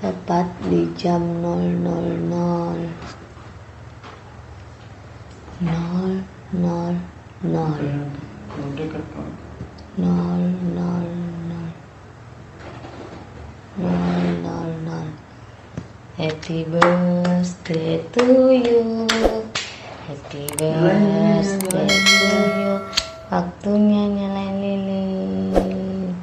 tepat di jam 00.00. Happy birthday to you. Happy birthday to you. Waktunya nyalain lilin.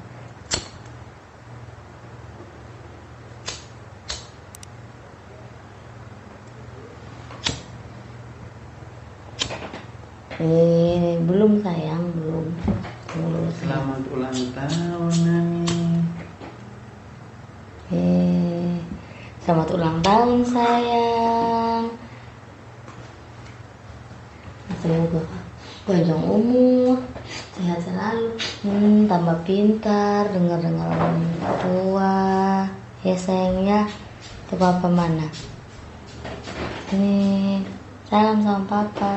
Belum sayang, belum. Selamat ulang tahun Nani. Selamat ulang tahun sayang. Semoga panjang umur, sehat selalu, tambah pintar, dengar orang tua. Ya sayang ya. Tuh papa mana? Ini salam sama papa.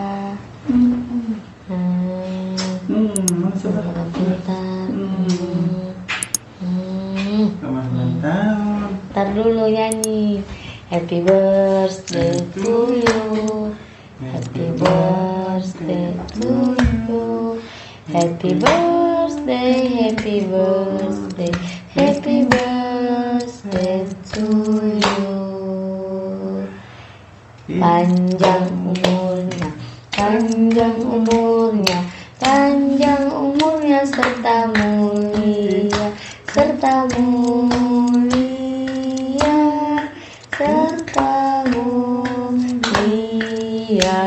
Semoga pintar. Selamat ulang tahun. Ntar dulu nyanyi. Happy birthday to you. Happy birthday to you. Happy birthday, happy birthday, happy birthday to you. Panjang umurnya, panjang umurnya, panjang umurnya serta mulia, serta mulia, serta mulia.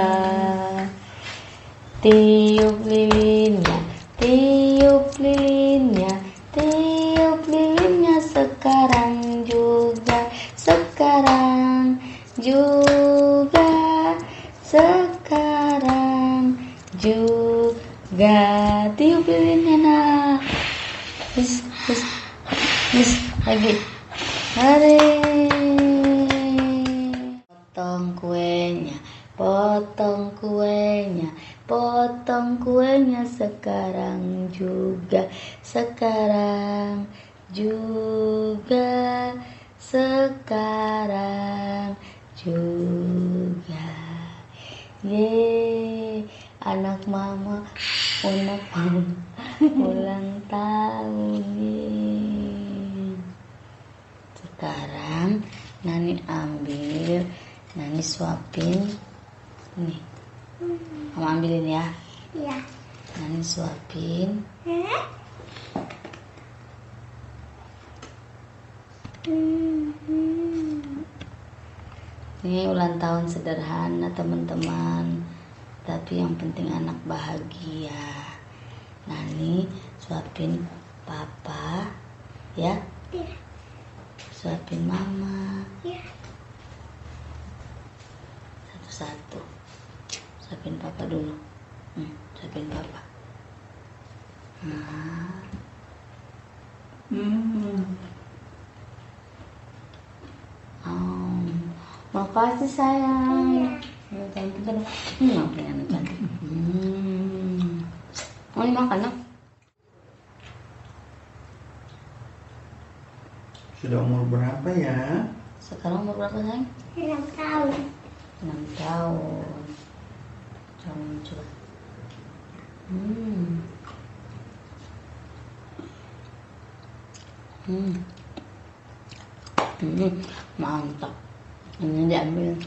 Tiup lilinnya, tiup lilinnya, tiup lilinnya sekarang juga, sekarang juga, sekarang juga. Tiup lilinnya nak. Lagi. Mari. Potong kuenya, potong kuenya, potong kuenya sekarang juga, sekarang juga, sekarang juga. Yeay, anak mama ulang tahun. Yeay. Sekarang Nani ambil, Nani suapin. Nih, kamu ambilin ya. Iya. Nani suapin. Ini ulang tahun sederhana teman-teman, tapi yang penting anak bahagia. Nani suapin papa ya. Iya. Suapin mama. Iya. Satu-satu. Suapin papa dulu. Suapin papa. Nah. Makasih sayang. Cantik kan? Ngapain anak cantik? Mau dimakan nak? Sudah umur berapa ya? Sekarang umur berapa sayang? 6 tahun. 6 tahun. Coba. Mantap. Ini diambil.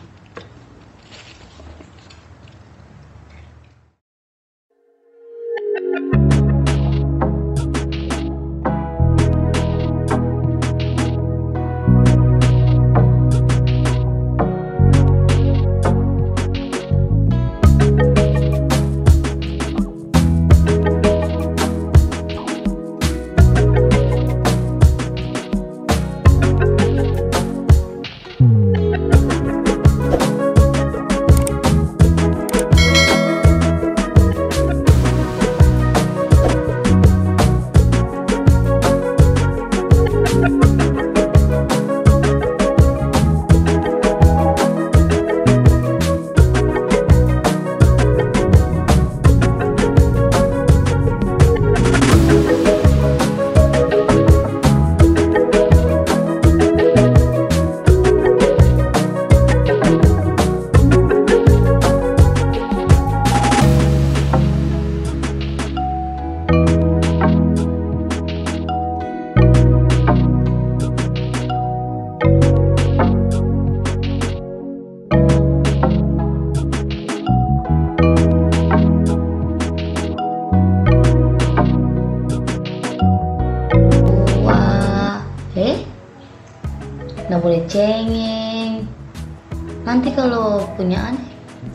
nggak boleh cengeng. Nanti kalau punya adik,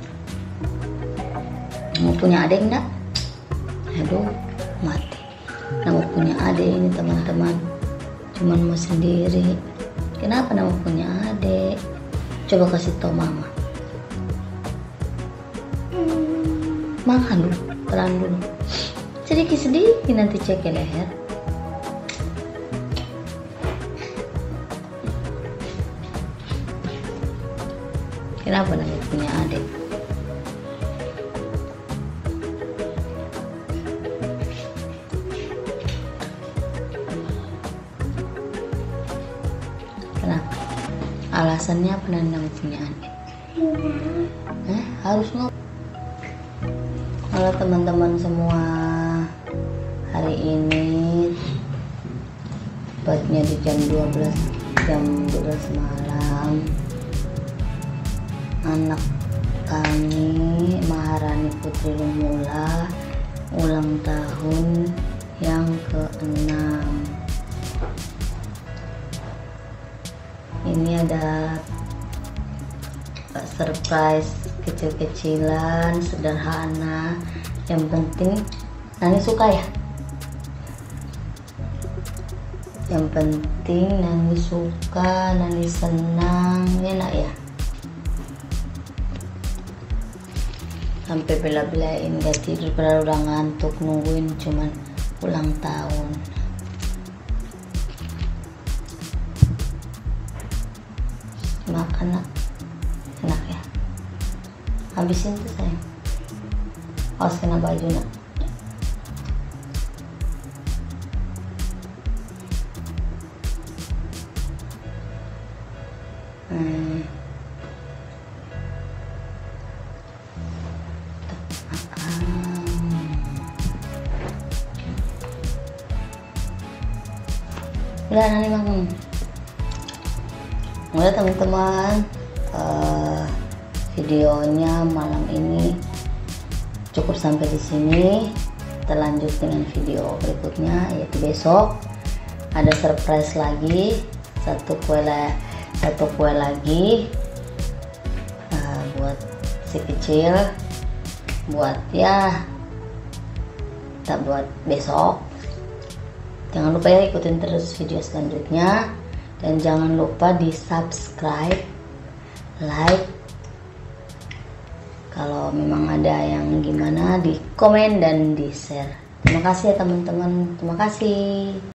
mau punya adik enggak? Aduh, mati. Nggak mau punya adik ini teman-teman, cuman mau sendiri. Kenapa nggak mau punya adik? Coba kasih tau mama. Makan dulu, telan dulu. Sedikit-sedikit nanti cek ke leher. Kenapa nggak punya adik? Kenapa? Alasannya apa nggak punya adik? Harus nggak? Halo teman-teman semua, hari ini tepatnya di jam 12 malam, anak kami Maharani Putri Lumula ulang tahun yang ke-6. Ini ada surprise kecil-kecilan, sederhana, yang penting Nani suka ya. Yang penting Nani suka, Nani senang, enak ya. Sampai bela-belain gak tidur padahal udah ngantuk nungguin cuman ulang tahun. Makan nak, enak ya. Habisin tuh sayang. Awas kena baju nak. Udah nanti makan. Udah teman-teman, videonya malam ini cukup sampai di sini. Kita lanjut dengan video berikutnya, yaitu besok ada surprise lagi, satu kue lagi buat si kecil, buat ya tak buat besok. Jangan lupa ya ikutin terus video selanjutnya, dan jangan lupa di subscribe, like. Kalau memang ada yang gimana, di komen dan di share. Terima kasih ya teman-teman, terima kasih.